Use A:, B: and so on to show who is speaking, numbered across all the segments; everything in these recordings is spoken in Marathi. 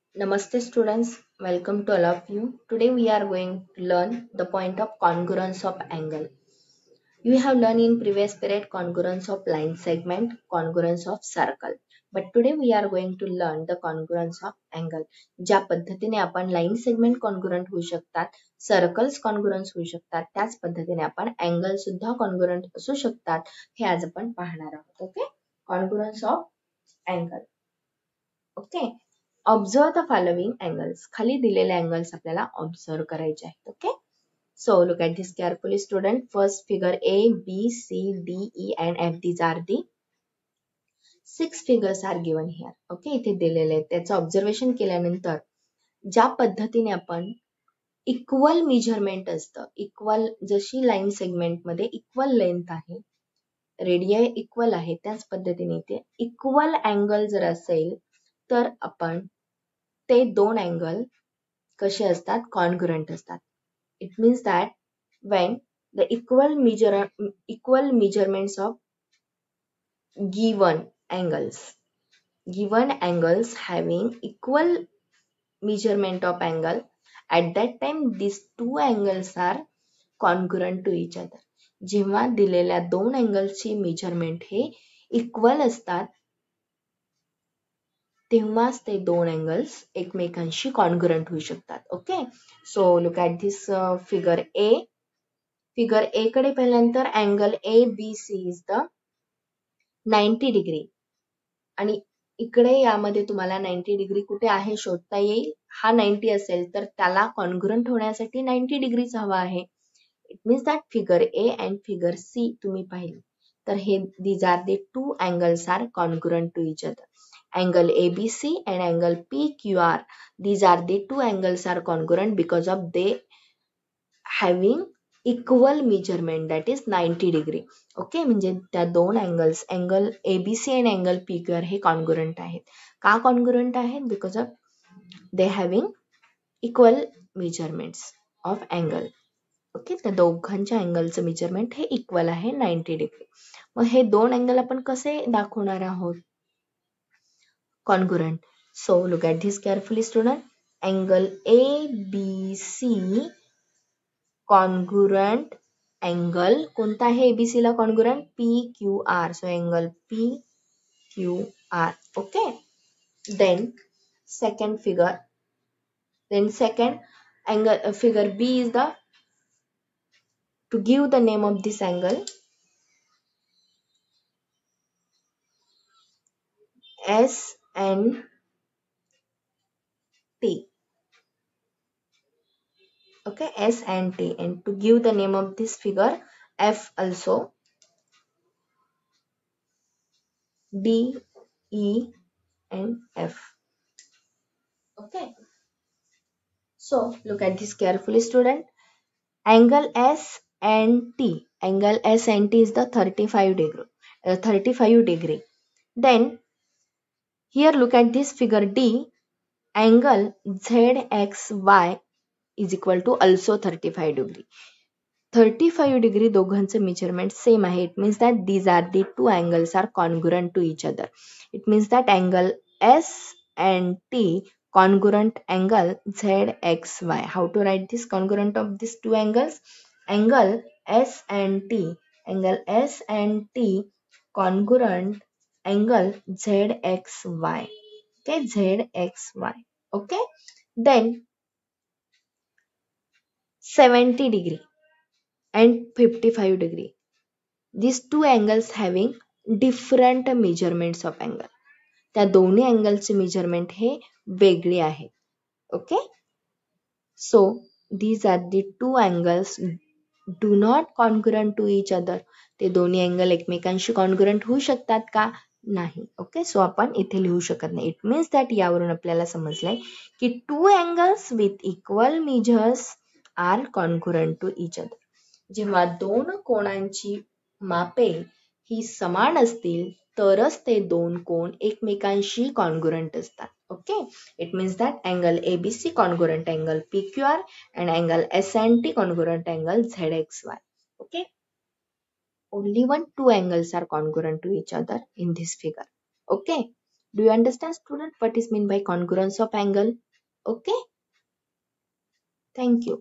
A: Namaste students, welcome to all of you. Today we are going to learn the point of congruence of angle. You have learned in previous period congruence of line segment, congruence of circle. But today we are going to learn the congruence of angle. ज्या पद्धतीने आपण लाईन सेगमेंट कॉन्ग्रुरंट होऊ शकतात, सर्कल्स कॉन्ग्रुरन्स होऊ शकतात, त्याच पद्धतीने आपण अँगल सुद्धा कॉन्ग्रुरंट असू शकतात, हे आज आपण पाहणार आहोत. Okay, congruence of angle. Okay, observe the following angles. खाली दिलेले अँगल्स आपल्याला ऑब्झर्व करायचे आहेत. Okay, so look at this carefully student. First figure A, B, C, D, E and F. These are the 6 figures are given here. Okay, इथे दिलेले आहेत. त्याचं ऑब्झर्वेशन केल्यानंतर ज्या पद्धतीने आपण इक्वल मेजरमेंट असतं, इक्वल जशी लाईन सेगमेंट मध्ये इक्वल लेंथ आहे, रेडियाई इक्वल आहे, त्याच पद्धतीने इथे इक्वल अँगल जर असेल तर आपण ते दोन अँगल कसे असतात, कॉन्ग्रुरंट असतात. It means that when the equal measurements of given angles having equal measurement of angle, at that time these two angles are congruent to each other. जेव्हा दिलेल्या दोन अँगल्सची मेजरमेंट हे इक्वल असतात तेव्हाच ते दोन अँगल्स एकमेकांशी कॉन्ग्रुरंट होऊ शकतात. Okay, so look at this figure A. Figure A कडे पाहिल्यानंतर angle A B C is the 90 degree आणि इकडे यामध्ये तुम्हाला 90 डिग्री कुठे आहे शोधता येईल. हा 90 असेल तर त्याला कॉन्ग्रुरंट होण्यासाठी 90 डिग्रीच हवा आहे. It means that figure A and figure C तुम्ही पाहिले तर हे these are the two angles are congruent to each other. Angle ABC and angle PQR, these are the two angles are congruent because of they having equal measurement, that is 90 degree. Okay, म्हणजे त्या दोन अँगल्स, अँगल ABC आणि अँगल PQR हे कॉन्ग्रुरंट आहेत. का कॉन्ग्रुरंट आहेत? Because of they having equal measurements of angle. Okay, त्या दोघांच्या अँगलचं मेजरमेंट हे इक्वल आहे 90 डिग्री. मग हे दोन अँगल आपण कसे दाखवणार आहोत? Congruent. So look at this carefully student. Angle ABC congruent angle कोणता आहे ABC ला congruent? PQR. So angle PQR. Okay. Then second figure. Then second angle figure B is the, to give the name of this angle, S and T. Okay, S and T, and to give the name of this figure F also, D, E and F. Okay, so look at this carefully student. Angle S and T, angle S and T is the 35 degree. Then here look at this figure D. Angle ZXY is equal to also 35 degree. 35 degree दोघांचं मेजरमेंट सेम आहे. It means that these are the two angles are congruent to each other. It means that angle S and T congruent angle ZXY. How to write this congruent of these two angles? Angle S and T, angle S and T congruent angle ZXY. Okay, ZXY. Okay, then 70 degree and 55 degree. These two angles having different measurements of angle. त्या दोन्ही अँगलचे मेजरमेंट हे वेगळे आहेत. Okay, so these are the two angles do not congruent to each other. ते दोन्ही अँगल एकमेकांशी कॉन्ग्रुरंट होऊ शकतात का? नाही. ओके, सो आपण इथे लिहू शकत नाही. इट मीन्स दॅट यावरून आपल्याला समजलंय की two angles with equal measures are congruent to each other. जेव्हा दोन कोणांची मापे ही समान असतील तरच ते दोन कोण एकमेकांशी कॉन्ग्रुरंट असतात. Okay, it means that angle ABC congruent angle PQR and angle S and T congruent angle ZXY. Okay, only two angles are congruent to each other in this figure. Okay, Do you understand, student, what is mean by congruence of angle? Okay, thank you.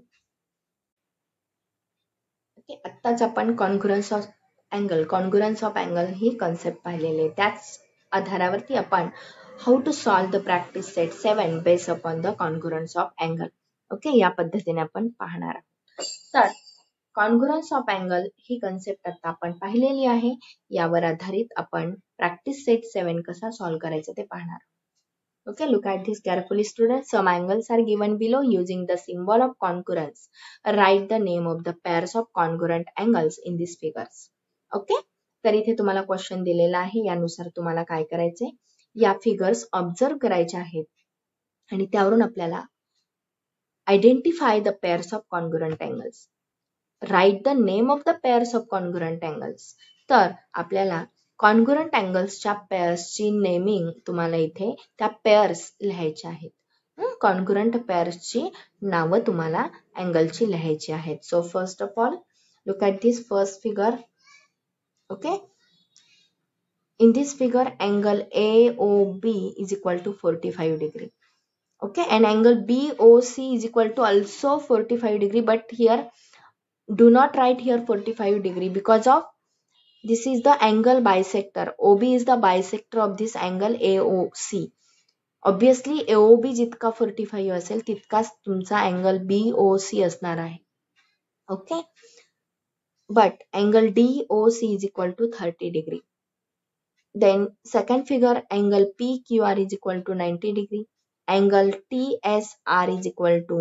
A: Okay, आत्ताच आपण कॉन्ग्रुअन्स ऑफ अँगल ही कन्सेप्ट पाहिलेली आहे. त्याच आधारावरती आपण how to solve the practice set 7 base upon the congruence of angle. Okay, या पद्धतीने आपण पाहणार आहोत. तर कॉन्ग्रुअन्स ऑफ अँगल ही कन्सेप्ट आता आपण पाहिलेली आहे. यावर आधारित आपण प्रॅक्टिस सेट 7 कसा सॉल्व करायचा ते पाहणार. Okay, look at this carefully, students. Some angles are given below using the symbol of congruence. Write the name of the pairs of congruent angles in these figures. Okay, तर इथे तुम्हाला क्वेश्चन दिलेला आहे. यानुसार तुम्हाला काय करायचे, या फिगर्स ऑब्झर्व करायचे आहेत आणि त्यावरून आपल्याला identify the pairs of congruent angles. Right the name of the pairs of congruent angles. तर आपल्याला कॉन्ग्रुएंट अँगल्सच्या पेअर्सची नेमिंग तुम्हाला इथे त्या पेअर्स लिहायच्या आहेत. कॉन्ग्रुएंट पेअर्सची नावं तुम्हाला अँगलची लिहायची आहेत. So first of all look at this first figure. Okay, in this figure angle AOB is equal to 45 degree. Okay, and angle BOC is equal to also 45 degree, but here do not write here 45 degree because of this is the angle bisector. OB is the bisector of this angle AOC. Obviously AOB जितका 45 असेल तितकाच तुमचा angle BOC असणार आहे. Okay, but angle DOC is equal to 30 degree. Then second figure angle PQR is equal to 90 degree. Angle TSR is equal to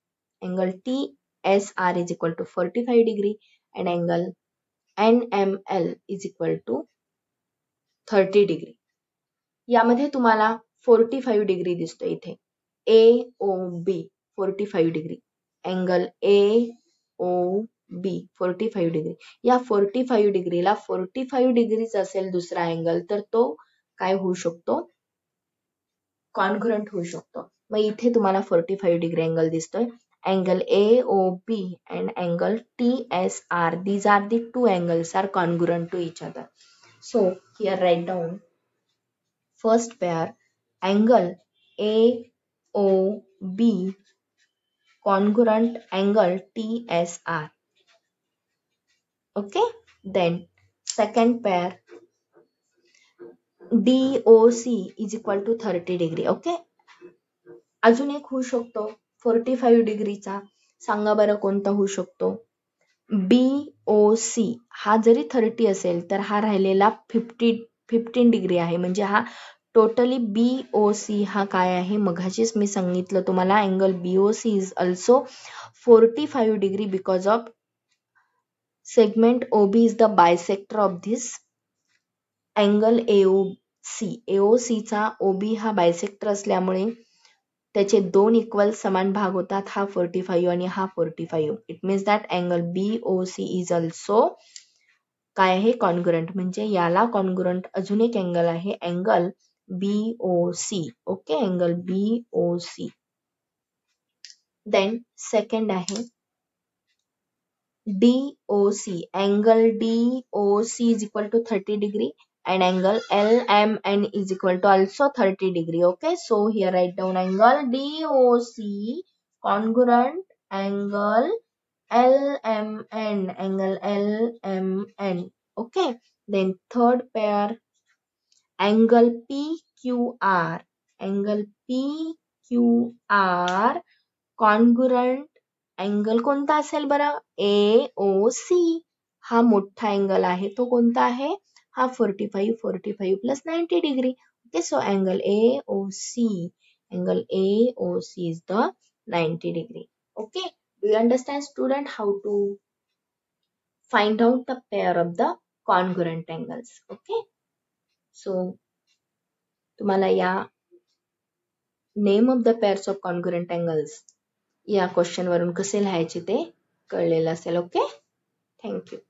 A: 45 degree and angle NML is equal to 30 degree. यामध्ये तुम्हाला 45 डिग्री दिसतो इथे. AOB 45 degree, angle AOB 45 degree. या 45 डिग्रीला 45 डिग्रीच असेल दुसरा अँगल तर तो काय होऊ शकतो, कॉन्ग्रुएंट होऊ शकतो. मग इथे तुम्हाला 45 डिग्री अँगल दिसतोय. Angle AOB and angle TSR, these are the two angles are congruent to each other. So here write down first pair angle AOB congruent angle TSR. Okay, then second pair DOC is equal to 30 degree. Okay, अजून एक होऊ शकतो 45 डिग्रीचा. सांगा बरं कोणता होऊ शकतो. BOC हा जरी 30 असेल तर हा राहिलेला 15 डिग्री आहे. म्हणजे हा टोटली BOC हा काय आहे, मगाशीच मी सांगितलं तुम्हाला angle BOC is also 45 degree because of segment OB is the bisector of this angle AOC. AOC चा OB हा बायसेक्टर असल्यामुळे त्याचे दोन इक्वल समान भाग होतात, हा 45 आणि हा 45. It means that angle BOC is also काय आहे, कॉन्ग्रुएंट. म्हणजे याला कॉन्ग्रुएंट अजून एक अँगल आहे, angle BOC. Okay, angle BOC. Then second आहे DOC. Angle DOC is equal to 30 degree and angle LMN is equal to also 30 degree. Okay, so here write down angle DOC congruent angle LMN, angle LMN. Okay, then third pair angle PQR, angle PQR congruent angle कोणता असेल बरं, AOC. हा मोठा अँगल आहे तो कोणता आहे, हा 45 plus 90 degree. Okay, so angle AOC is the 90 degree. Okay, do you understand, student, how to find out the pair of the congruent angles? Okay, so तुम्हाला या name of the pairs of congruent angles या क्वेश्चन वरून कसे लिहायचे ते कळलेलं असेल. Okay, thank you.